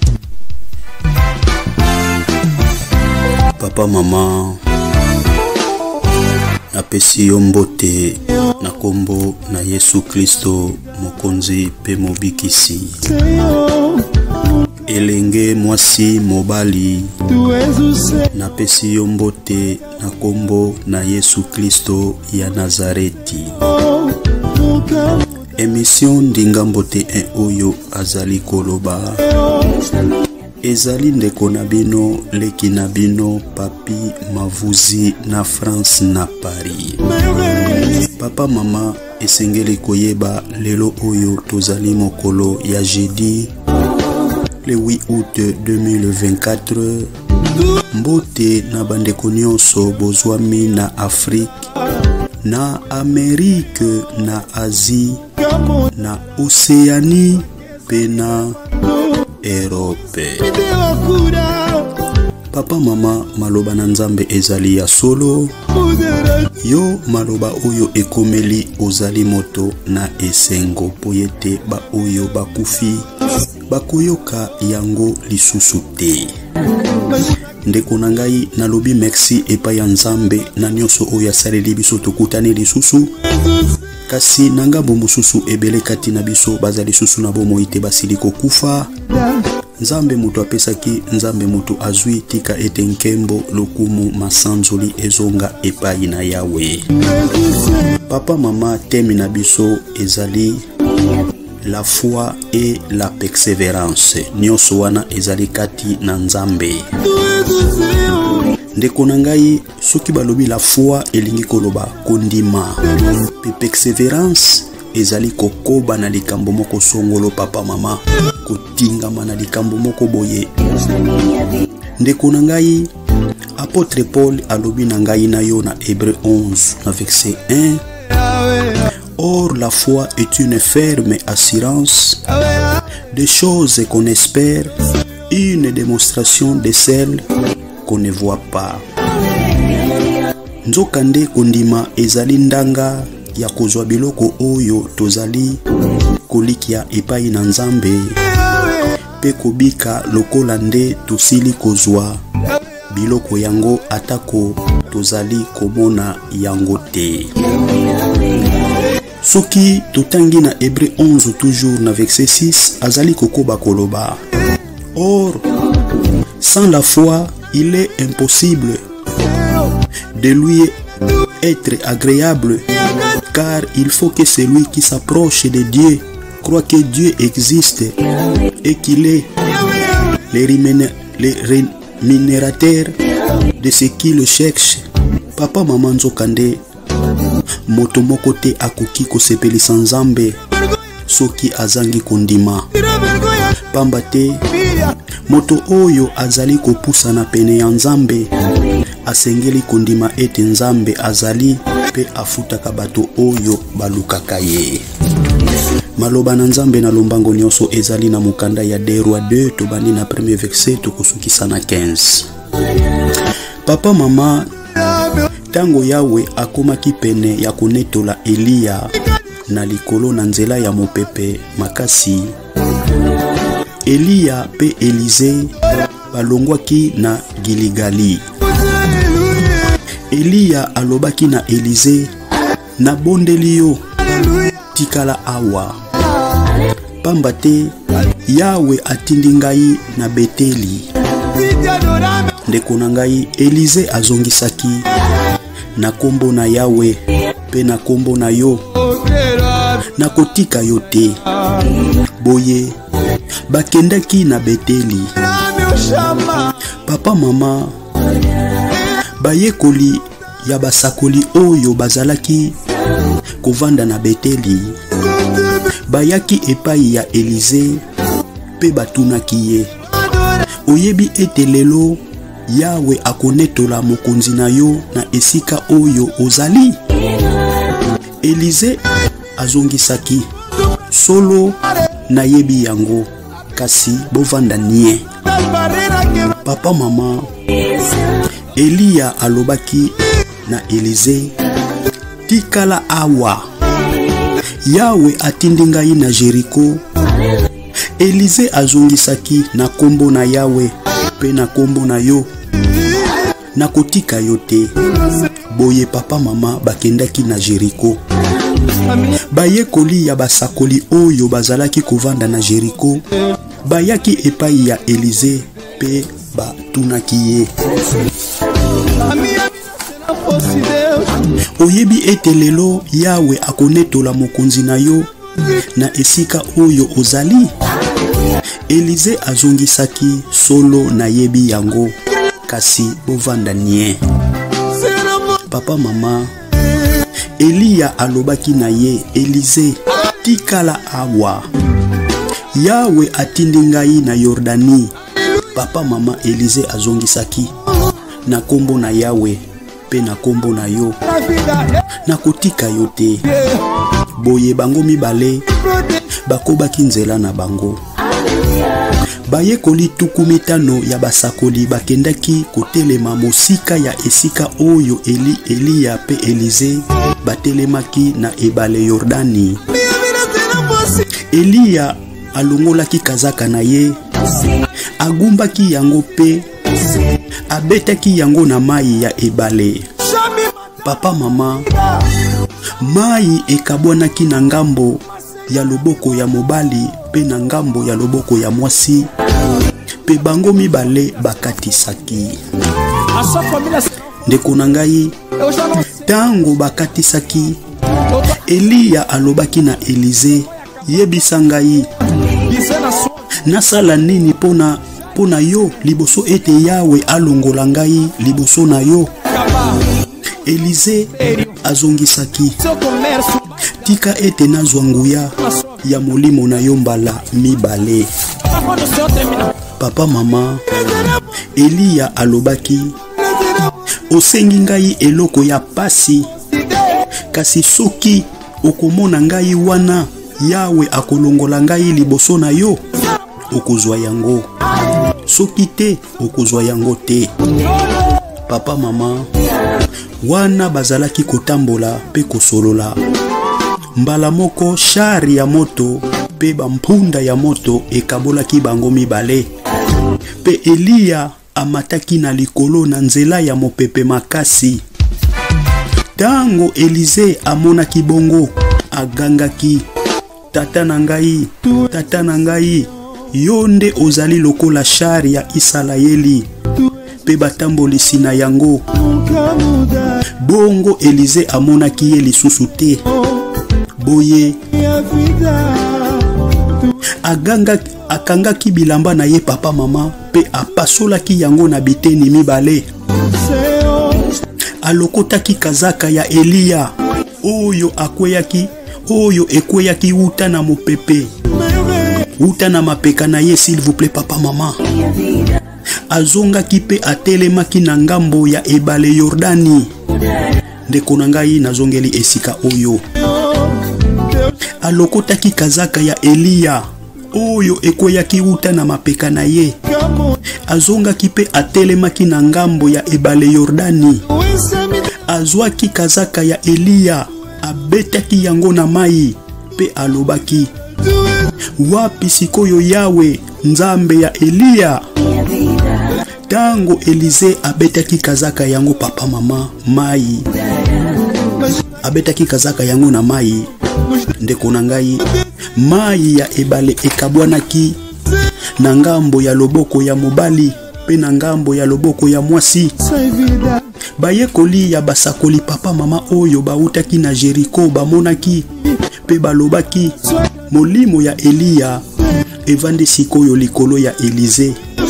Papa mama napesi yo mbote na kombo na Yesu Kristo mokonzi pe mobikisi. Elenge mwasi mobali napesi yo mbote na kombo na Yesu Kristo ya Nazareti. Émission Ndinga Mbote oyo azali koloba ezali ndeko na bino leki na bino papi mavuzi na France na Paris. Papa mama esengeli koyeba lelo oyo tozali mokolo ya jeudi le 8 août 2024. Mbote na bandeko nyonso bozwami na Afrique, na Amerique, na Asie, na Océanie pe na Europe. Papa mama maloba na Nzambe ezali ya solo. Yo maloba oyo ekomeli ozali moto na esengo poyete ba oyo bakufi bakoyoka yango lisusu te. Ndeko na ngai nalobi merci epa ya Nzambe na nyonso oyo asaleli biso tokutani lisusu. Kasi nanga bomususu ebele kati na biso bazali susu na bomoi te basili kokufa. Nzambe mutu apesaki, Nzambe mutu azwi, tika ete nkembo lokumu masanzoli ezonga epai na Yawe. Papa mama temi na biso ezali la foi et la persévérance. Nyonso wana ezali kati na Nzambe. Ndeko na ngai soki balobi la foi elingi koloba kondima, pe persévérance ezali kokoba na likambo moko songolo papa mama, kotingama na likambo moko boye. Ndeko na ngai apôtre Paul alobi na ngai na yo na Hébreux 11 na verset 1. Or la foi est une ferme assurance des choses qu'on espère, une démonstration de celles qu'on ne voit pas. Nzokande kondima ezali ndanga ya kozwa biloko oyo tozali kolikia epai na Nzambe, pe kobika lokola nde tosili kozwa biloko yango atako tozali komona yango te. Soki totangi na Hébreux 11 toujours na verset 6 azali kokoba koloba. Or sans la foi il est impossible de lui être agréable, car il faut que celui qui s'approche de Dieu croit que Dieu existe et qu'il est le rémunérateur de ce qui le cherche. Papa mama Nzokande moto moko te akoki kosepelisa Nzambe soki azangi kondima, pamba te moto oyo azali kopusa na pene ya Nzambe asengeli kondima ete Nzambe azali pe afutaka bato oyo balukaka ye. Maloba na Nzambe na lombango nyonso ezali na mukanda ya Derwa 2 tobani na premier verset tokosukisa na 15. Papa mama tango Yawe akomaki pene ya konetola Eliya na likolo na nzela ya mopepe makasi, Eliya pe Elize balongwaki na Giligali. Eliya alobaki na Elize, na bondeli yo tikala awa, pamba te Yawe atindi ngai na Beteli. Ndeko na ngai Elize azongisaki, na kombo na Yawe pe na kombo na yo na kotika yo te. Boye bakendaki na Beteli. Papa mama bayekoli ya basakoli oyo bazalaki kovanda na Beteli bayaki epai ya Elize pe batunaki ye, oyebi ete lelo Yawe akonetola mokonzi na yo na esika oyo ozali? Elize azongisaki, solo na yebi yango, kasi bovanda nie. Papa mama Eliya alobaki na Elize, tikala awa, Yawe atindi ngai na Jericho, Elize azongisaki na kombo na Yawe pe na kombo na yo na kotika yo te. Boye papa mama bakendaki na Jericho. Bayekoli ya basakoli oyo bazalaki kovanda na Jericho bayaki epai ya Elize pe batunaki ye. Oyebi ete lelo Yawe akonetola mokonzi na yo na esika oyo ozali? Elize azongisaki solo na yebi yango kasi bovanda nie. Papa mama Eliya alobaki na ye, Elize tikala awa, Yawe atindi ngai na Yordani. Papa mama Elize azongisaki na kombo na Yawe pe na kombo na yo na kotika yo te. Boye bango mibale bakobaki nzela na bango. Bayekoli tuku mitano ya basakoli bakendaki kotelema mosika ya esika oyo Eliya pe Elize batelemaki na ebale Yordani. Eliya alongolaki kazaka na ye, agumbaki yango pe abetaki yango na mai ya ebale. Papa mama mai ekabwanaki na ngambo ya loboko ya mobali pe na ngambo ya loboko ya mwasi pe bango mibale bakatisaki. Ndeko na ngai tango bakatisaki, Eliya alobaki na Elize, yebisa ngai nasala nini pona yo liboso ete Yawe alongola ngai liboso na yo? Elize azongisaki, tika ete nazwa nguya ya molimo na yo mbala mibale. Papa mama Eliya alobaki, osengi ngai eloko ya pasi, kasi soki okomona ngai wana Yawe akolongola ngai liboso na yo, okozwa yango. Soki te okozwa yango te. Papa mama wana bazalaki kotambola pe kosolola, mbala moko shari ya moto pe bampunda ya moto ekabolaki bango mibale. Pe Eliya amataki na likolo na nzela ya mopepe makasi. Tango Elize amonaki bongo, agangaki, tata na ngai, yo nde ozali lokola shari ya Isalaeli pe batambolisi na yango. Bongo Elize amonaki ye lisusu te. Boye akangaki bilamba na ye papa mama pe apasolaki yango na biteni mibale. Alokotaki kazaka ya Eliya oyo ekweyaki uta na mopepe, uta na mapeka na ye, s'il vous plaît papa mama. Azongaki pe atelemaki na ngambo ya ebale Yordani. Ndeko na ngai nazongeli esika oyo. Alokotaki kazaka ya Eliya oyo ekweyaki uta na mapeka na ye. Azongaki pe atelemaki na ngambo ya ebale Yordani. Azwaki kazaka ya Eliya, abetaki yango na mai pe alobaki, wapi sikoyo Yawe nzambe ya Eliya? Tango Elize abetaki kazaka yango papa mama mai, abetaki kazaka yango na mai, ndeko na ngai mai ya ebale ekabwanaki na ngambo ya loboko ya mobali pe na ngambo ya loboko ya mwasi. Bayekoli ya basakoli papa mama oyo bautaki na Jericho bamonaki pe balobaki, molimo ya Eliya evande sikoyo likolo ya Elize.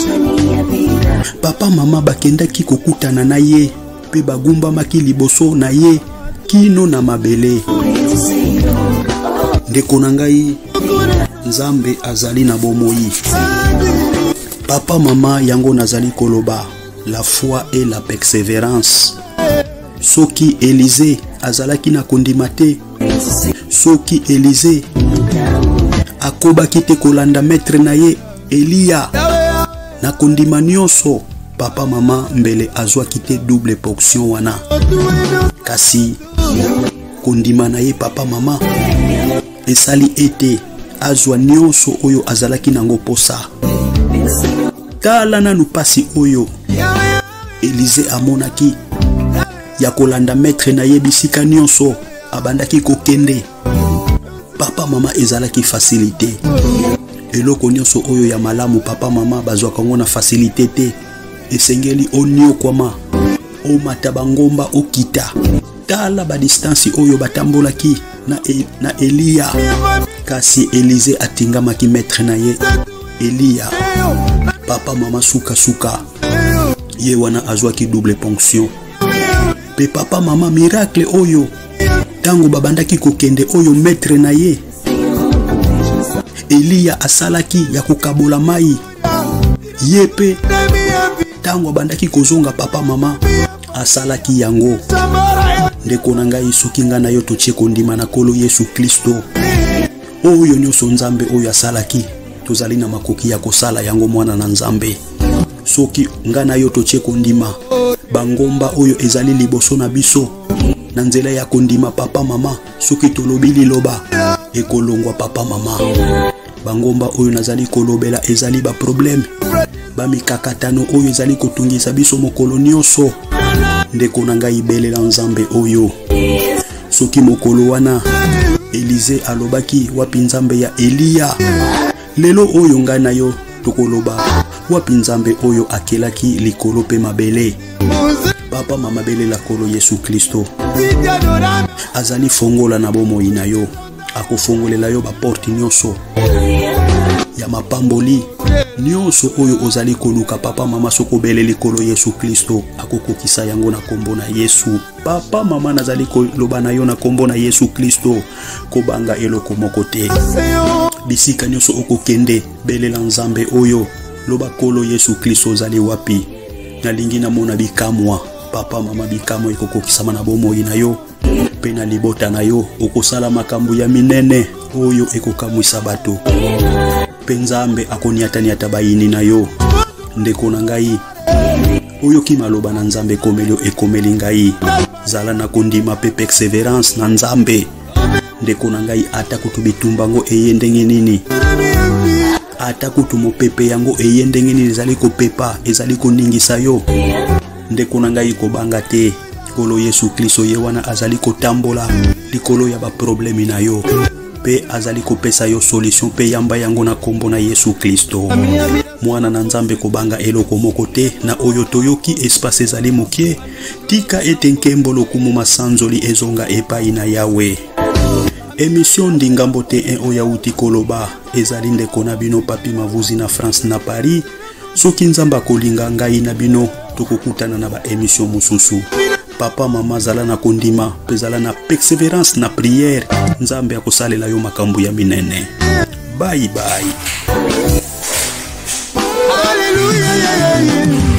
Papa mama bakendaki kokutana na ye pe bagumbamaki liboso na ye kino na mabele. Ndeko na ngai Nzambe azali na bomoi. Papa mama yango nazali koloba, la foi et la persévérance. Soki Elize azalaki na kondima te, soki Elize akobaki te kolanda maître na ye Eliya na kondima nyonso, papa mama mbele azwaki te double portion wana. Kasi kondima na ye papa mama esali ete azwa nyonso oyo azalaki nango posa. Tala nanu pasi oyo Élisée amonaki ya kolanda maître na ye bisika nyonso abandaki kokende. Papa mama ezalaki facilité. Eloko nyonso oyo ya malamu papa mama bazwaka ngo na facilité te. Esengeli onio kwama o matabangomba okita. Tala ba distance oyo batambolaki na Elia. Kasi Élisée atingamaki maître na ye Elia. Papa mama suka suka ye wana azwaki double ponction. Pe papa mama miracle oyo tango babandaki kokende oyo maître na ye Elia asalaki ya kokabola mai yepe tango bandaki kozonga papa mama asalaki yango. Ndeko na ngai soki nga na yo totie kondima na kolo Yesu Kristo oyo nyonso Nzambe oyo asalaki tozali na makoki ya kosala yango mwana na Nzambe. Soki nga na yo totie kondima bangomba oyo ezali liboso na biso na nzela ya kondima papa mama, soki tolobi liloba ekolongwa papa mama. Bangomba oyo nazali kolobela ezali ba problème ba mikakatano oyo ezali kotungisa biso mokolo nyonso. Ndeko na ngai belela Nzambe oyo. Soki mokolo wana Élisée alobaki wapi Nzambe ya Elia, lelo oyo ngai na yo tokoloba wapi Nzambe oyo akelaki likolo pe mabele. Papa mama belela kolo Yesu Kristo azali fongola na bomoi na yo, akofongolela yo ba porte nyonso ya mapamboli nyonso oyo ozali koluka. Papa mama soko beleli kolo Yesu Kristo akokokisa yango na kombo na Yesu. Papa mama nazali koloba na yo na kombo na Yesu Kristo kobanga eloko moko te. Bisika nyonso okokende belela Nzambe oyo loba kolo Yesu Kristo ozali wapi. Nalingi na mona bikamwa papa mama bikamwa ekokokisama na bomoi na yo pe na libota na yo okosala makambo ya minene oyo ekokamwisa bato. Pe Nzambe akoniataniata bayini na yo. Ndeko na ngai oyo kimaloba na Nzambe komelio ekomeli ngai. Zala na kondima pe perseverance na Nzambe. Ndeko na ngai ata kutu bitumbango eyendenge nini, ata kutu mopepe yango eyendenge nini ezali kopepa ezali koningisa yo. Ndeko na ngai kobanga te kolo Yesu Kristo ye wana azali kotambola likolo ya ba problème na yo pe azali kopesa yo solution pe yamba yango na kombo na Yesu Kristo. Mwana na Nzambe kobanga eloko moko te na oyo toyoki espace ezali mokie. Tika ete nkembo lokumu masanzoli ezonga epai na Yawe. Émission ndingambo te oya uti koloba ezali ndeko na bino papi mavuzi na France na Paris. Soki Nzamba kolinga ngai na bino tokokutana na ba émission mususu. Papa mama zala na kondima pe zala na persévérance na prière. Nzambe akosalela yo makambo ya minene. Bye bye. Hallelujah.